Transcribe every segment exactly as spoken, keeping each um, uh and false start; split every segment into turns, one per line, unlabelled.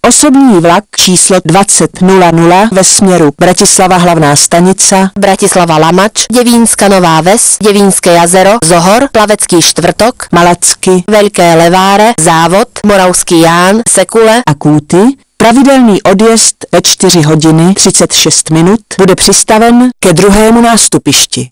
Osobní vlak číslo dvacet nula nula ve směru Bratislava hlavná stanica,
Bratislava Lamač, Devínska Nová Ves, Devínské jazero, Zohor, Plavecký štvrtok,
Malacky,
Veľké Leváre, Závod, Moravský Ján, Sekule
a Kúty. Pravidelný odjezd ve čtyři hodiny třicet šest minut bude přistaven ke druhému nástupišti.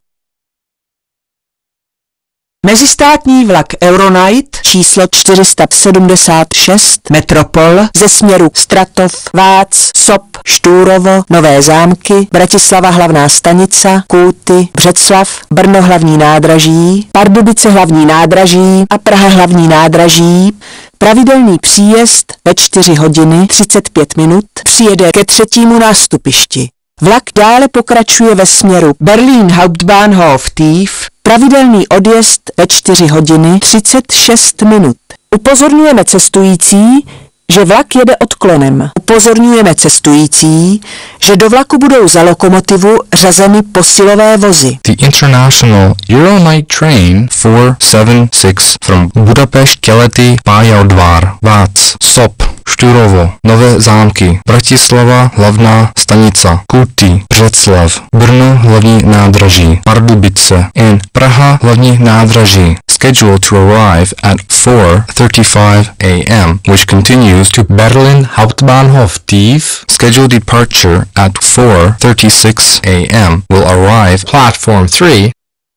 Mezistátní vlak Euronight číslo čtyři sta sedmdesát šest Metropol ze směru Stratov, Vác, Sop, Štúrovo, Nové Zámky, Bratislava hlavná stanica, Kúty, Břeclav, Brno hlavní nádraží, Pardubice hlavní nádraží a Praha hlavní nádraží. Pravidelný příjezd ve čtyři hodiny třicet pět minut přijede ke třetímu nástupišti. Vlak dále pokračuje ve směru Berlín Hauptbahnhof Tief, pravidelný odjezd ve čtyři hodiny třicet šest minut. Upozorňujeme cestující, že vlak jede odklonem. Upozorňujeme cestující, že do vlaku budou za lokomotivu řazeny posilové vozy.
The international Euronight train four seven six from Budapest Keleti Pályaudvar, Vác, Sop, Štúrovo, Nové Zámky, Bratislava hlavná stanica, Kúty, Břeclav, Brno hlavní nádraží, Pardubice and Praha hlavní nádraží, scheduled to arrive at four thirty-five a m, which continues to Berlin Hauptbahnhof Tief. Scheduled departure at four thirty-six a m will arrive platform three.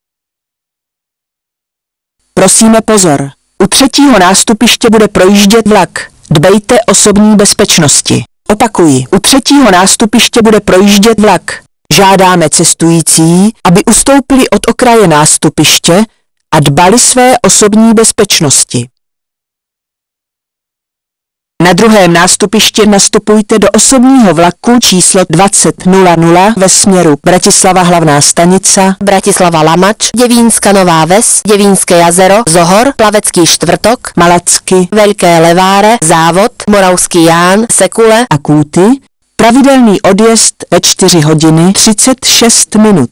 Prosíme pozor, u třetího nástupiště bude projíždět vlak. Dbejte osobní bezpečnosti. Opakuji, u třetího nástupiště bude projíždět vlak. Žádáme cestující, aby ustoupili od okraje nástupiště a dbali své osobní bezpečnosti. Na druhém nástupišti nastupujte do osobního vlaku číslo dvacet nula nula ve směru Bratislava hlavná stanica,
Bratislava Lamač, Devínska Nová Ves, Devínské jazero, Zohor, Plavecký štvrtok,
Malacky,
Veľké Leváre, Závod, Moravský Ján, Sekule
a Kúty. Pravidelný odjezd ve čtyři hodiny třicet šest minut.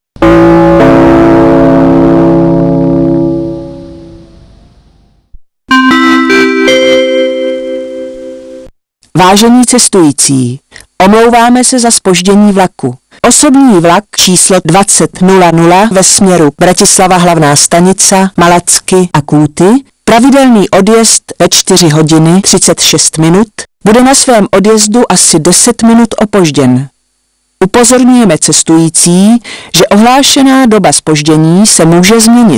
Vážení cestující, omlouváme se za zpoždění vlaku. Osobní vlak číslo dvacet nula nula ve směru Bratislava hlavná stanica, Malacky a Kúty, pravidelný odjezd ve čtyři hodiny třicet šest minut, bude na svém odjezdu asi deset minut opožděn. Upozorňujeme cestující, že ohlášená doba zpoždění se může změnit.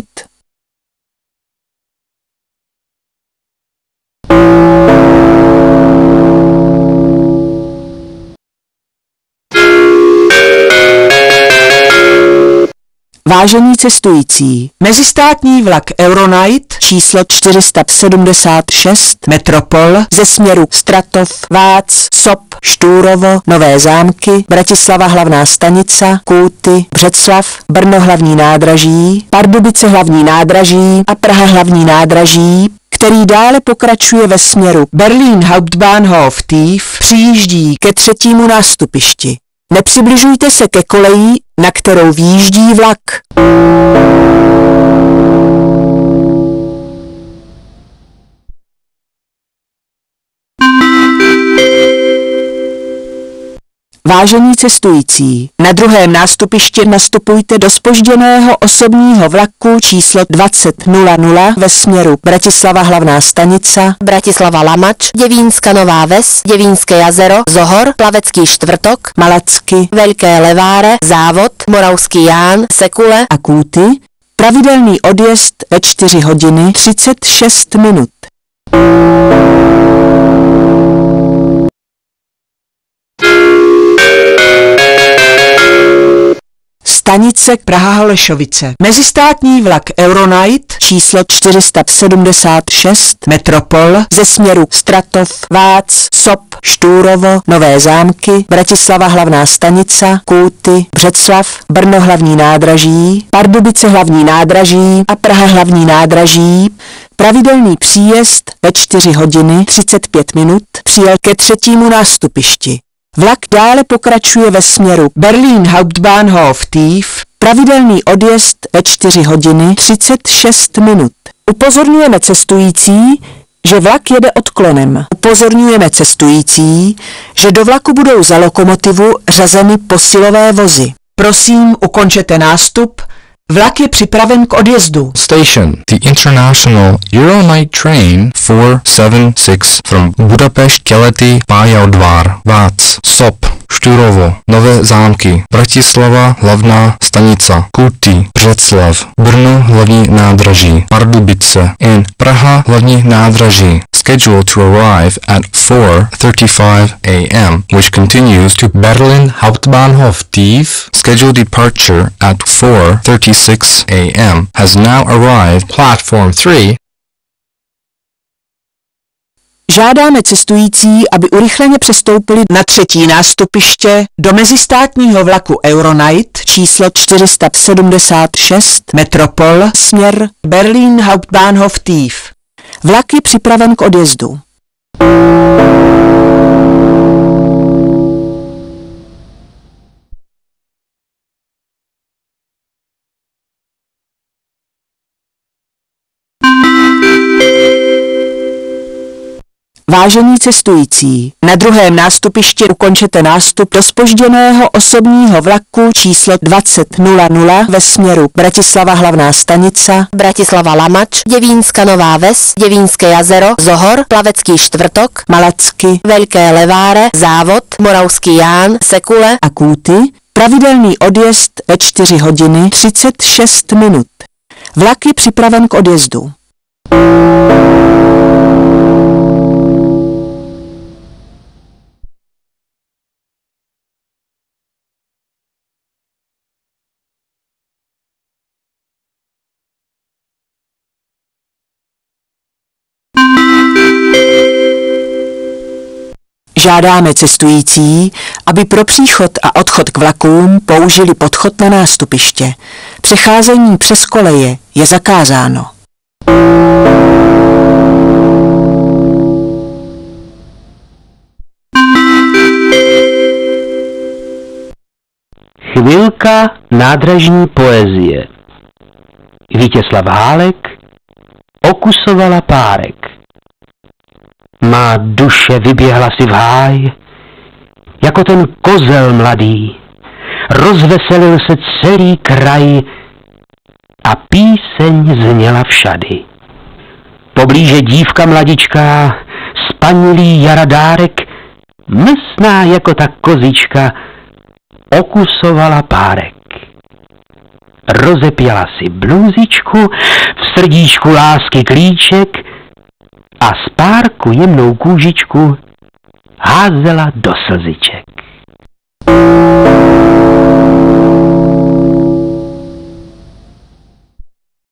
Vážení cestující, mezistátní vlak Euronight číslo čtyři sta sedmdesát šest Metropol ze směru Stratov, Vác, Sop, Štúrovo, Nové Zámky, Bratislava hlavná stanica, Kúty, Břeclav, Brno hlavní nádraží, Pardubice hlavní nádraží a Praha hlavní nádraží, který dále pokračuje ve směru Berlín Hauptbahnhof Tief, přijíždí ke třetímu nástupišti. Nepřibližujte se ke koleji, na kterou výjíždí vlak. Vážení cestující, na druhém nástupišti nastupujte do zpožděného osobního vlaku číslo dvacet nula nula ve směru Bratislava hlavná stanica,
Bratislava Lamač, Devínska Nová Ves, Devínské jazero, Zohor, Plavecký štvrtok,
Malacky,
Veľké Leváre, Závod, Moravský Ján, Sekule
a Kúty. Pravidelný odjezd ve čtyři hodiny třicet šest minut. Stanice Praha-Holešovice. Mezistátní vlak Euronight číslo čtyři sta sedmdesát šest Metropol ze směru Stratov, Vác, Sop, Štúrovo, Nové Zámky, Bratislava hlavná stanica, Kúty, Břeclav, Brno hlavní nádraží, Pardubice hlavní nádraží a Praha hlavní nádraží. Pravidelný příjezd ve čtyři hodiny třicet pět minut přijel ke třetímu nástupišti. Vlak dále pokračuje ve směru Berlín Hauptbahnhof Tief, pravidelný odjezd ve čtyři hodiny třicet šest minut. Upozorňujeme cestující, že vlak jede odklonem. Upozorňujeme cestující, že do vlaku budou za lokomotivu řazeny posilové vozy. Prosím, ukončete nástup. Vlak je připraven k odjezdu.
Station. The international Euronight train four seven six from Budapest Keleti Pályaudvar Vác Sop Šturovo Nové Zámky Bratislava hlavná stanica Kuty Břeclav Brno hlavní nádraží Pardubice and Praha hlavní nádraží scheduled to arrive at four thirty-five a m which continues to Berlin Hauptbahnhof Tief. Scheduled departure at four thirty-six a m has now arrived. Platform three.
Žádáme cestující, aby urychleně přestoupili na třetí nástupiště do mezistátního vlaku Euronight číslo čtyři set sedmdesát šest Metropol směr Berlin Hauptbahnhof Tief. Vlak je připraven k odjezdu. Vážení cestující, na druhém nástupišti ukončete nástup do zpožděného osobního vlaku číslo dvacet nula nula ve směru Bratislava hlavná stanica,
Bratislava Lamač, Děvínska Nová Ves, Děvínské jazero, Zohor, Plavecký Štvrtok,
Malacky,
Velké Leváre, Závod, Moravský Ján, Sekule
a Kůty. Pravidelný odjezd ve čtyři hodiny třicet šest minut. Vlak je připraven k odjezdu. Žádáme cestující, aby pro příchod a odchod k vlakům použili podchod na nástupiště. Přecházení přes koleje je zakázáno.
Chvilka nádražní poezie. Vítězslav Hálek okusovala párek. Má duše vyběhla si v háj, jako ten kozel mladý. Rozveselil se celý kraj a píseň zněla všady. Poblíže dívka mladičká, spanilý jara dárek, mlsná jako ta kozička, okusovala párek. Rozepěla si blůzičku, v srdíčku lásky klíček a z párku jemnou kůžičku házela do slziček.